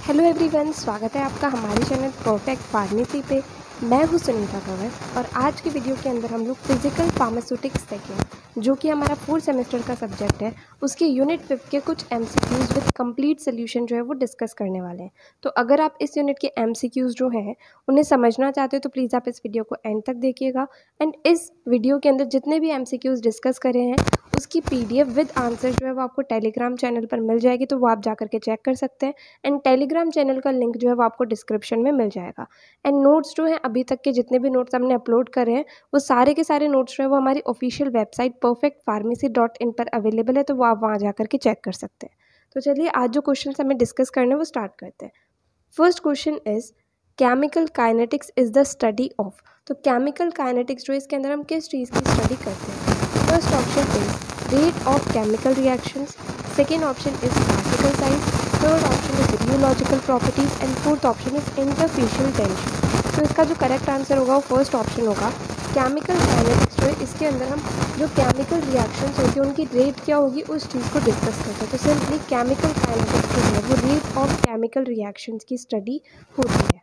Hello everyone, स्वागत है आपका हमारे चैनल परफेक्ट फार्मेसी पे। मैं हूँ सुनीता कंवर और आज की वीडियो के अंदर हम लोग फिजिकल फार्मास्यूटिक्स सेकेंड, जो कि हमारा 4th सेमेस्टर का सब्जेक्ट है, उसके यूनिट 5 के कुछ एमसीक्यूज़ विद कंप्लीट सोल्यूशन जो है वो डिस्कस करने वाले हैं। तो अगर आप इस यूनिट के एमसीक्यूज़ जो हैं उन्हें समझना चाहते हो तो प्लीज़ आप इस वीडियो को एंड तक देखिएगा। एंड इस वीडियो के अंदर जितने भी एमसीक्यूज़ डिस्कस करे हैं उसकी पीडीएफ विद आंसर जो है वो आपको टेलीग्राम चैनल पर मिल जाएगी, तो वो आप जा करके चेक कर सकते हैं। एंड टेलीग्राम चैनल का लिंक जो है वो आपको डिस्क्रिप्शन में मिल जाएगा। एंड नोट्स जो हैं अभी तक के जितने भी नोट्स हमने अपलोड करे हैं वो सारे के सारे नोट्स जो है वो हमारी ऑफिशियल वेबसाइट perfectpharmacy.in पर अवेलेबल है, तो वो आप वहाँ जा करके चेक कर सकते हैं। तो चलिए आज जो क्वेश्चन हमें डिस्कस करने हैं वो स्टार्ट करते हैं। First question is chemical kinetics is the study of. तो केमिकल काइनेटिक्स जो है इसके अंदर हम किस चीज़ की स्टडी करते हैं? First option is rate of chemical reactions, second option is particle size, third option is rheological properties and fourth option is interfacial tension. तो इसका जो करेक्ट आंसर होगा वो फर्स्ट ऑप्शन होगा। केमिकल काइनेटिक्स जो है इसके अंदर हम जो केमिकल रिएक्शंस होती है उनकी रेट क्या होगी उस चीज़ को डिस्कस करते हैं। तो सिंपली केमिकल काइनेटिक्स जो है वो रेट ऑफ केमिकल रिएक्शंस की स्टडी होती है।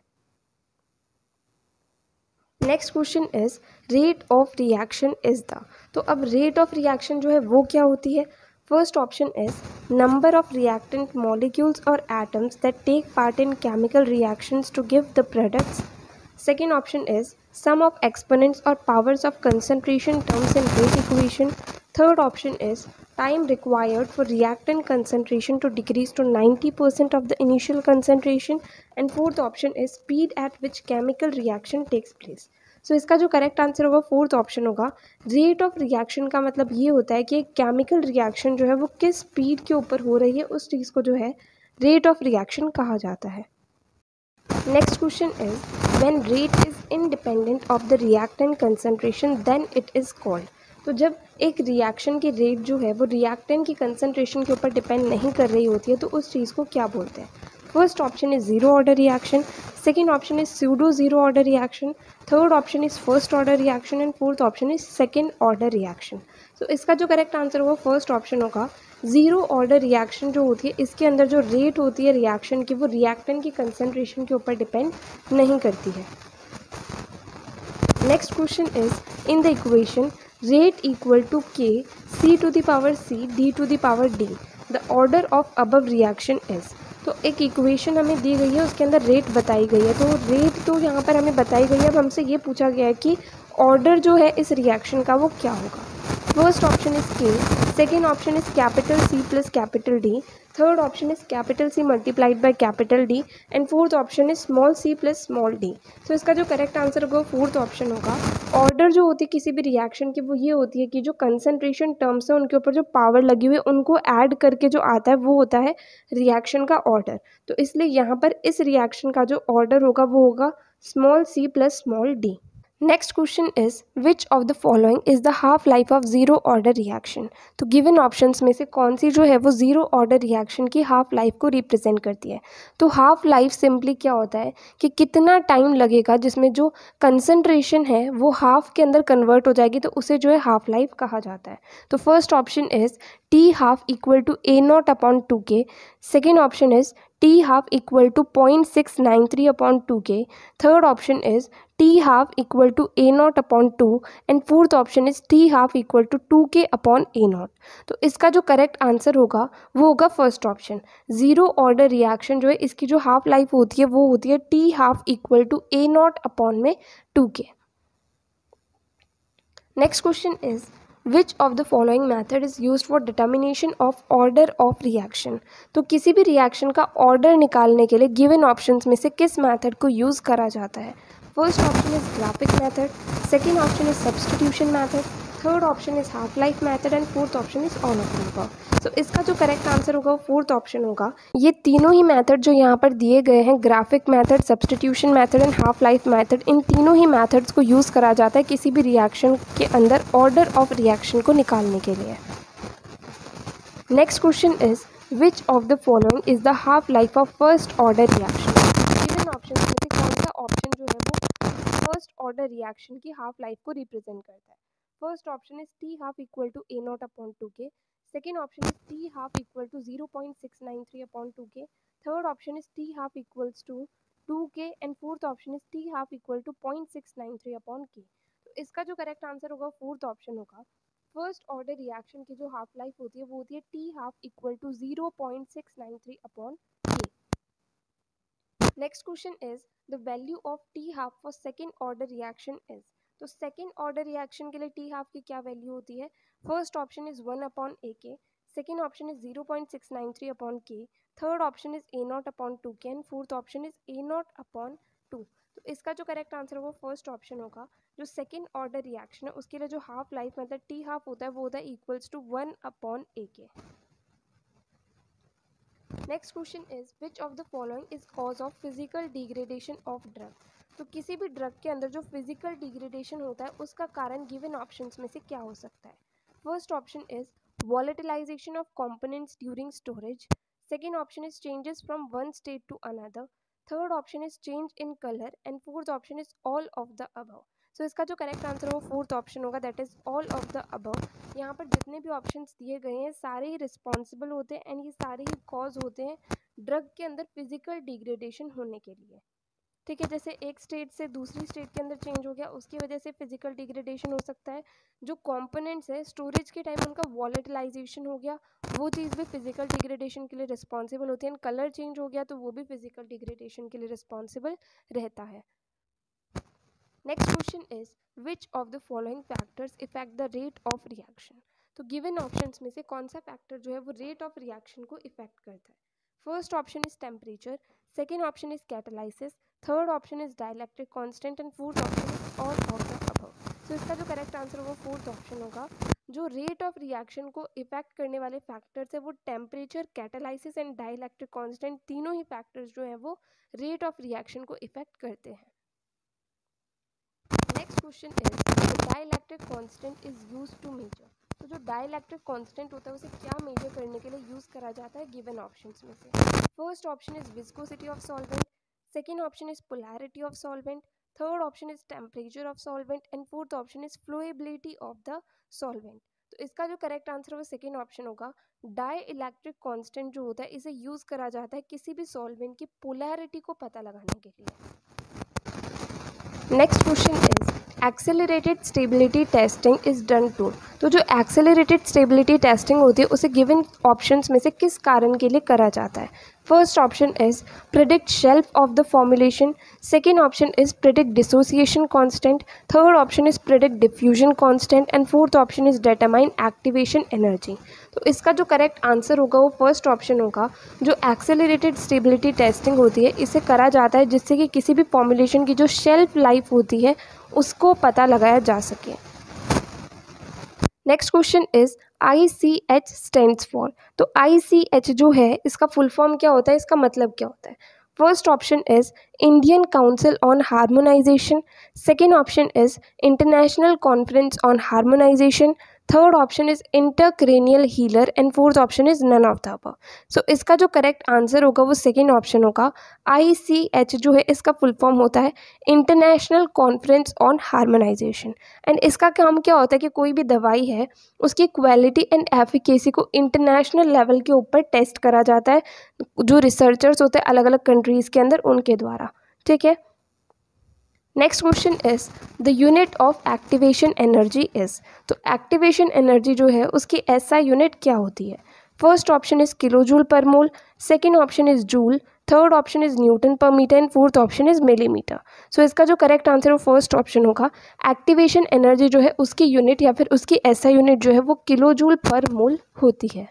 Next question is rate of reaction is the. तो अब रेट ऑफ रिएक्शन जो है वो क्या होती है? First option is number of reactant molecules और atoms that take part in chemical reactions to give the products. Second option is sum of exponents or powers of concentration terms in rate equation. Third option is time required for reactant concentration to decrease to 90% of the initial concentration. And fourth option is speed at which chemical reaction takes place. So इसका जो correct answer होगा fourth option होगा। Rate of reaction का मतलब ये होता है कि एक केमिकल रिएक्शन जो है वो किस स्पीड के ऊपर हो रही है, उस चीज़ को जो है रेट ऑफ रिएक्शन कहा जाता है। Next question is when rate is independent of the reactant concentration then it is called। तो जब एक रिएक्शन की रेट जो है वो रिएक्टेंट की कंसंट्रेशन के ऊपर डिपेंड नहीं कर रही होती है तो उस चीज़ को क्या बोलते हैं? First option is zero order reaction, second option is pseudo zero order reaction, third option is first order reaction and fourth option is second order reaction. तो इसका जो करेक्ट आंसर होगा फर्स्ट ऑप्शन होगा। ज़ीरो ऑर्डर रिएक्शन जो होती है इसके अंदर जो रेट होती है रिएक्शन की वो रिएक्टेंट की कंसंट्रेशन के ऊपर डिपेंड नहीं करती है। Next question is in the equation rate equal to K C to the power C D to the power D the order of above reaction is. तो एक इक्वेशन हमें दी गई है उसके अंदर रेट बताई गई है, तो रेट तो यहाँ पर हमें बताई गई है। अब हमसे ये पूछा गया है कि ऑर्डर जो है इस रिएक्शन का वो क्या होगा। First option is K, second option is capital C plus capital D, third option is capital C multiplied by capital D and fourth option is small C plus small D. तो इसका जो correct answer होगा fourth option होगा। Order जो होती है किसी भी रिएक्शन की वो ये होती है कि जो कंसंट्रेशन टर्म्स है उनके ऊपर जो पावर लगी हुई है उनको ऐड करके जो आता है वो होता है रिएक्शन का ऑर्डर। तो इसलिए यहाँ पर इस रिएक्शन का जो ऑर्डर होगा वो होगा small C plus small D. Next question is which of the following is the half life of zero order reaction. तो गिवन ऑप्शंस में से कौन सी जो है वो जीरो ऑर्डर रिएक्शन की हाफ लाइफ को रिप्रेजेंट करती है? तो हाफ लाइफ सिंपली क्या होता है कि कितना टाइम लगेगा जिसमें जो कंसंट्रेशन है वो हाफ के अंदर कन्वर्ट हो जाएगी, तो उसे जो है हाफ लाइफ कहा जाता है। तो first option is T half equal to A naught upon two K, second option is T half equal to 0.693 upon two K, third option is T half equal to A naught upon two and fourth option is T half equal to two K upon A naught. तो इसका जो correct answer होगा वो होगा first option. Zero order reaction जो है इसकी जो हाफ लाइफ होती है वो होती है T half equal to A naught upon में two K. Next question is which of the following method is use for determination of order of reaction. तो किसी भी रिएक्शन का ऑर्डर निकालने के लिए गिवन ऑप्शंस में से किस मैथड को यूज़ करा जाता है? First option is graphic method, second option is substitution method, third option is half life method and fourth option is all of the above. तो इसका जो करेक्ट आंसर होगा वो फोर्थ ऑप्शन होगा। ये तीनों ही मैथड जो यहाँ पर दिए गए हैं graphic method, substitution method and half life method, इन तीनों ही मैथड्स को यूज़ करा जाता है किसी भी रिएक्शन के अंदर ऑर्डर ऑफ रिएक्शन को निकालने के लिए। Next question is which of the following is the half life of first order reaction. Given option में से कौन सा ऑप्शन जो है वो फर्स्ट ऑर्डर रिएक्शन की हाफ लाइफ को रिप्रेजेंट करता है? First option is T half equal to A naught upon two K, second option is T half equal to 0.693 upon two K, third option is T half equals to 2k and fourth option is T half equal to 0.693 upon k। तो इसका जो correct answer होगा fourth option होगा। First order reaction की जो half life होती है वो होती है T half equal to 0.693 upon k। Next question is the value of T half for second order reaction is. तो सेकेंड ऑर्डर रिएक्शन के लिए टी हाफ की क्या वैल्यू होती है? First option is 1 upon A K, second option is 0.693 upon K, third option is A naught upon 2k and fourth option is A naught upon 2। तो इसका जो correct answer होगा फर्स्ट ऑप्शन होगा। जो सेकेंड ऑर्डर रिएक्शन है उसके लिए जो हाफ लाइफ मतलब टी हाफ होता है वो होता है equals to 1 upon A K. Next question is which of the following is cause of physical degradation of drug. तो किसी भी ड्रग के अंदर जो फिजिकल डिग्रेडेशन होता है उसका कारण गिवन ऑप्शंस में से क्या हो सकता है? First option is volatilization of components during storage, second option is changes from one state to another, third option is change in color and fourth option is all of the above। So इसका जो correct answer हो fourth option होगा, that is all of the above. यहाँ पर जितने भी options दिए गए हैं सारे ही रिस्पॉन्सिबल होते हैं एंड ये सारे ही कॉज होते हैं ड्रग के अंदर फिजिकल डिग्रेडेशन होने के लिए। ठीक है, जैसे एक स्टेट से दूसरी स्टेट के अंदर चेंज हो गया उसकी वजह से फिजिकल डिग्रेडेशन हो सकता है। जो कंपोनेंट्स है स्टोरेज के टाइम उनका वॉलेटिलाइजेशन हो गया, वो चीज़ भी फिजिकल डिग्रेडेशन के लिए रिस्पॉन्सिबल होती है। कलर चेंज हो गया तो वो भी फिजिकल डिग्रेडेशन के लिए रिस्पॉन्सिबल रहता है। Next question is which of the following factors effect the rate of reaction. तो गिवन ऑप्शंस में से कौन सा फैक्टर जो है वो रेट ऑफ रिएक्शन को इफेक्ट करता है? First option is temperature, second option is catalysis, third option is dielectric constant and fourth option is all of the above. So इसका जो करेक्ट आंसर होगा फोर्थ ऑप्शन होगा। जो रेट ऑफ रिएक्शन को effect करने वाले फैक्टर्स है वो temperature, catalysis and dielectric constant, तीनों ही फैक्टर्स जो है वो रेट ऑफ रिएक्शन को इफेक्ट करते हैं। Next question is the dielectric constant is used to measure. तो जो डाइलेक्ट्रिक कांस्टेंट होता है उसे क्या मेजर करने के लिए यूज करा जाता है गिवन ऑप्शंस में से? First option is viscosity of solvent, second option is polarity of solvent, third option is temperature of solvent and fourth option is flowability of the solvent. तो इसका जो करेक्ट आंसर वो second option होगा। Dielectric constant जो होता है इसे use करा जाता है किसी भी सॉल्वेंट की पोलैरिटी को पता लगाने के लिए। Next question is accelerated stability testing is done to. तो जो एक्सेलरेटेड स्टेबिलिटी टेस्टिंग होती है उसे गिवन ऑप्शंस में से किस कारण के लिए करा जाता है? First option is predict shelf of the formulation, second option is predict dissociation constant, third option is predict diffusion constant and fourth option is determine activation energy. तो इसका जो करेक्ट आंसर होगा वो फर्स्ट ऑप्शन होगा। जो accelerated stability testing होती है इसे करा जाता है जिससे कि किसी भी फॉर्मुलेशन की जो शेल्फ लाइफ होती है उसको पता लगाया जा सके। Next question is ICH stands for. तो ICH जो है इसका फुल फॉर्म क्या होता है, इसका मतलब क्या होता है? First option is Indian council on harmonisation, second option is international conference on harmonisation, third option is intercranial healer and fourth option is none of the above. So इसका जो करेक्ट आंसर होगा वो सेकेंड ऑप्शन होगा। ICH जो है इसका full form होता है international conference on harmonisation and इसका काम क्या होता है कि कोई भी दवाई है उसकी क्वालिटी एंड एफिकेसी को इंटरनेशनल लेवल के ऊपर टेस्ट करा जाता है जो रिसर्चर्स होते हैं अलग अलग कंट्रीज़ के अंदर उनके द्वारा। ठीक है, next question is the unit of activation energy is. तो एक्टिवेशन एनर्जी जो है उसकी SI यूनिट क्या होती है? First option is kilojoule per mole, second option is joule, third option is newton per metre and fourth option is millimetre. So इसका जो correct answer वो फर्स्ट ऑप्शन होगा। एक्टिवेशन एनर्जी जो है उसकी यूनिट या फिर उसकी SI यूनिट जो है वो किलोजूल पर मोल होती है।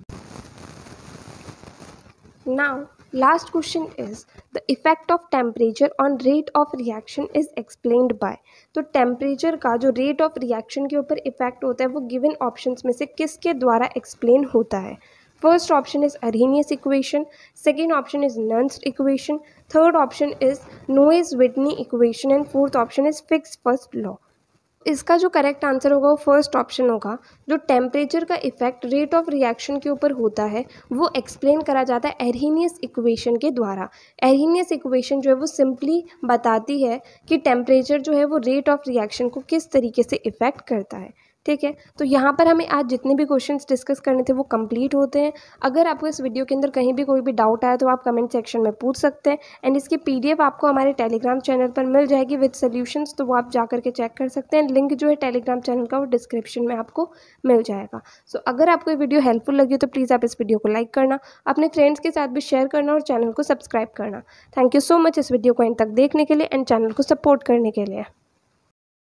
Now last question is the effect of temperature on rate of reaction is explained by. तो टेम्परेचर का जो रेट ऑफ रिएक्शन के ऊपर इफेक्ट होता है वो गिवन ऑप्शंस में से किसके द्वारा एक्सप्लेन होता है? First option is Arrhenius equation, second option is नन्स equation, third option is Noyes Whitney equation and fourth option is Fick's first law. इसका जो करेक्ट आंसर होगा वो फर्स्ट ऑप्शन होगा। जो टेम्परेचर का इफेक्ट रेट ऑफ रिएक्शन के ऊपर होता है वो एक्सप्लेन करा जाता है अर्हेनियस इक्वेशन के द्वारा। अर्हेनियस इक्वेशन जो है वो सिंपली बताती है कि टेम्परेचर जो है वो रेट ऑफ रिएक्शन को किस तरीके से इफेक्ट करता है। ठीक है। तो यहाँ पर हमें आज जितने भी क्वेश्चंस डिस्कस करने थे वो कंप्लीट होते हैं। अगर आपको इस वीडियो के अंदर कहीं भी कोई भी डाउट आया तो आप कमेंट सेक्शन में पूछ सकते हैं। एंड इसकी PDF आपको हमारे टेलीग्राम चैनल पर मिल जाएगी विद सोल्यूशंस, तो वो आप जा करके चेक कर सकते हैं। लिंक जो है टेलीग्राम चैनल का वो डिस्क्रिप्शन में आपको मिल जाएगा। सो अगर आपको ये वीडियो हेल्पफुल लगी हो तो प्लीज़ आप इस वीडियो को लाइक करना, अपने फ्रेंड्स के साथ भी शेयर करना और चैनल को सब्सक्राइब करना। थैंक यू सो मच इस वीडियो को एंड तक देखने के लिए एंड चैनल को सपोर्ट करने के लिए।